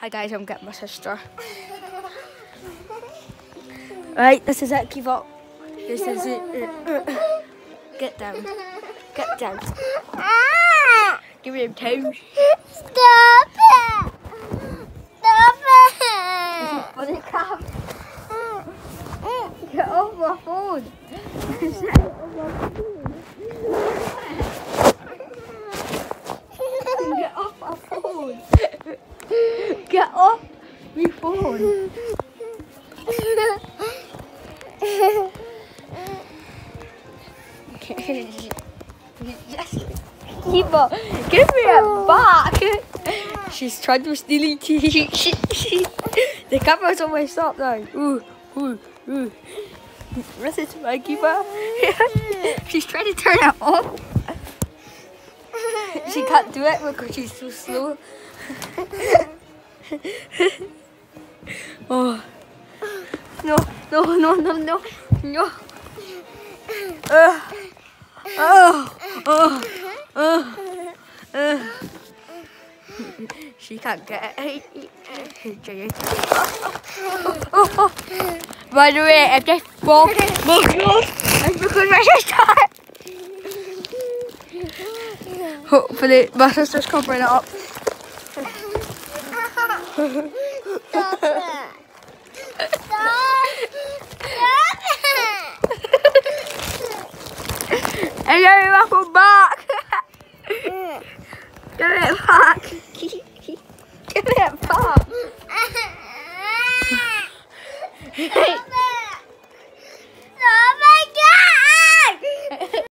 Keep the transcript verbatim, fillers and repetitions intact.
Hi guys, I'm getting my sister. Right, this is it, give up. This is it. Get down. Get down. Give me a toe. Stop it! Stop it! Funny crap. Get off my phone. Get off my phone. Get off my phone. Yes. Eva, give me it back. She's trying to steal it. The camera's almost stopped now. Ooh, ooh, ooh. This is my Eva. She's trying to turn it off. She can't do it because she's so slow. Oh. No, no, no, no, no, no. Uh, oh, oh, oh, uh. She can't get it. Oh, oh, oh. By the way, if this ball moves, it's because my sister. Hopefully, my sister's covering it up. Stop it! Stop! Stop it! And then welcome back. Give it back. Give it back.